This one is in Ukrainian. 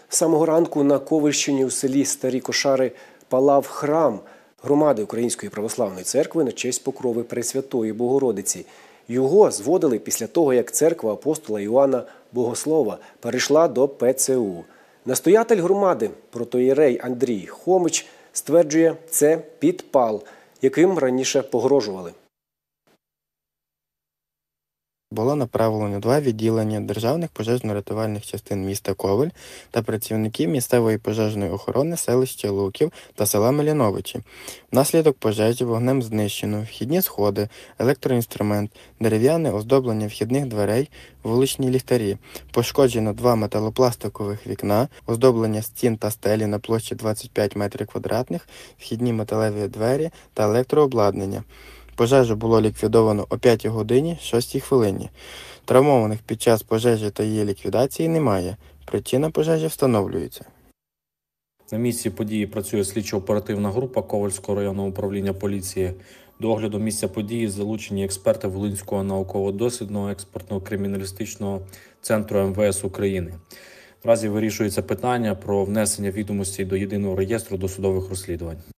З самого ранку на Ковельщині у селі Старі Кошари палав храм громади Української православної церкви на честь покрови Пресвятої Богородиці. Його зводили після того, як церква апостола Іоанна Богослова перейшла до ПЦУ. Настоятель громади, протоієрей Андрій Хомич, стверджує, це підпал, яким раніше погрожували. Було направлено 2 відділення державних пожежно-рятувальних частин міста Ковель та працівників місцевої пожежної охорони селища Луків та села Миліновичі. Внаслідок пожежі вогнем знищено вхідні сходи, електроінструмент, дерев'яне оздоблення вхідних дверей, вуличні ліхтарі. Пошкоджено 2 металопластикових вікна, оздоблення стін та стелі на площі 25 метрів квадратних, вхідні металеві двері та електрообладнання. Пожежу було ліквідовано о 5 годині 6 хвилині. Травмованих під час пожежі та її ліквідації немає. Причина пожежі встановлюється. На місці події працює слідчо-оперативна група Ковельського районного управління поліції. До огляду місця події залучені експерти Волинського науково-дослідного експертно-криміналістичного центру МВС України. Наразі вирішується питання про внесення відомостей до єдиного реєстру досудових розслідувань.